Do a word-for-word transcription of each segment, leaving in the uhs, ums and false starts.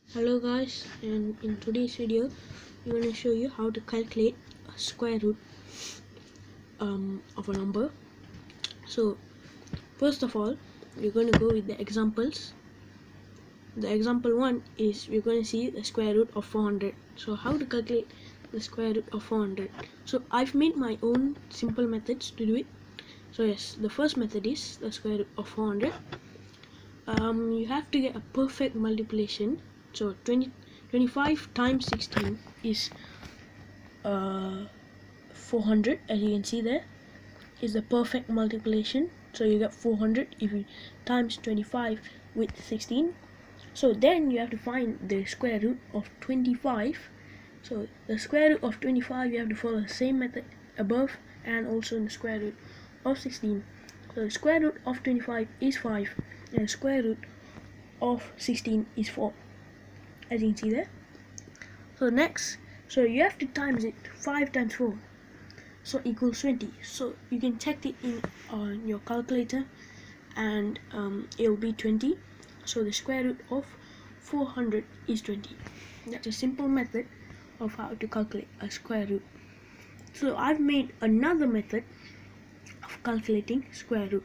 Hello guys, and in today's video I'm going to show you how to calculate a square root um, of a number. So first of all, we're going to go with the examples. The example one is we're going to see the square root of four hundred. So how to calculate the square root of four hundred. So I've made my own simple methods to do it. So yes, the first method is the square root of four hundred. Um, you have to get a perfect multiplication. So twenty, twenty-five times sixteen is uh, four hundred, as you can see there is the perfect multiplication. So you get four hundred if you times twenty-five with sixteen. So then you have to find the square root of twenty-five. So the square root of twenty-five, you have to follow the same method above and also in the square root of sixteen. So the square root of twenty-five is five and the square root of sixteen is four, as you can see there. So next, so you have to times it. Five times four, so equals twenty. So you can check it in on your calculator and um, it will be twenty. So the square root of four hundred is twenty. That's a simple method of how to calculate a square root. So I've made another method of calculating square root.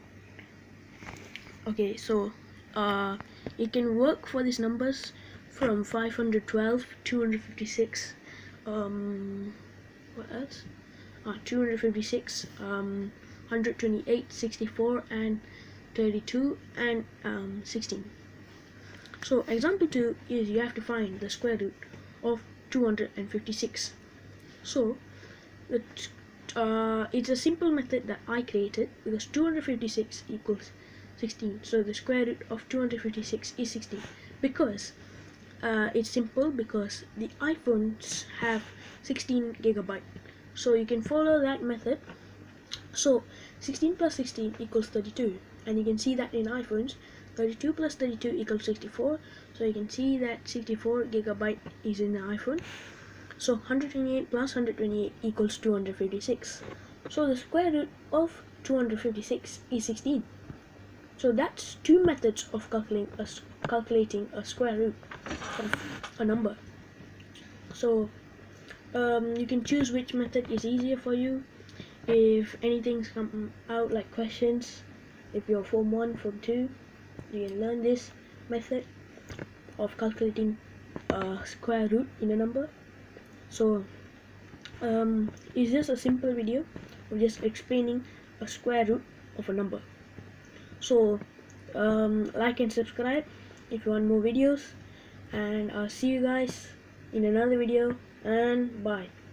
Okay, so uh, it can work for these numbers from five hundred twelve, two hundred fifty-six, um, what else? Ah, two hundred fifty-six, um, one hundred twenty-eight, sixty-four, and thirty-two, and um, sixteen. So example two is you have to find the square root of two hundred fifty-six. So the uh, it's a simple method that I created because two hundred fifty-six equals sixteen. So the square root of two hundred fifty-six is sixteen. Because uh, it's simple, because the iPhones have sixteen gigabyte. So you can follow that method. So sixteen plus sixteen equals thirty-two, and you can see that in iPhones thirty-two plus thirty-two equals sixty-four. So you can see that sixty-four gigabyte is in the iPhone. So one hundred twenty-eight plus one hundred twenty-eight equals two hundred fifty-six. So the square root of two hundred fifty-six is sixteen. So that's two methods of calculating a, calculating a square root of a number. So um, you can choose which method is easier for you. If anything's come out like questions, if you're form one, form two, you can learn this method of calculating a square root in a number. So um, it's just a simple video of just explaining a square root of a number. So um, like and subscribe if you want more videos, and I'll see you guys in another video, and bye.